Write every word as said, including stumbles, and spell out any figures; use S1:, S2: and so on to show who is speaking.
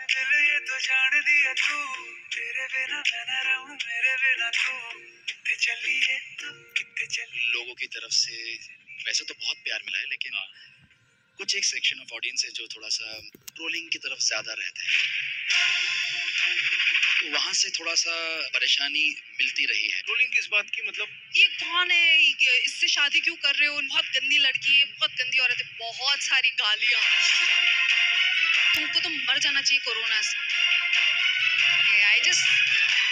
S1: दिल ये तो जान दिया तू, तेरे बिना मैं ना रहूं, मेरे बिना तू। कितने चलिए तू, कितने चलिए।
S2: लोगों की तरफ से वैसे तो बहुत प्यार मिला है, लेकिन कुछ एक सेक्शन ऑफ ऑडियंस है जो थोड़ा सा ट्रोलिंग की तरफ ज्यादा रहता है, तो वहां से थोड़ा सा परेशानी मिलती रही है।
S3: ट्रोलिंग किस बात की? मतलब
S4: ये कौन है, ये- इससे शादी क्यों कर रहे हो, बहुत गंदी लड़की है, बहुत गंदी औरत है, बहुत सारी गालियां। तुमको तो मर जाना चाहिए कोरोना से। I just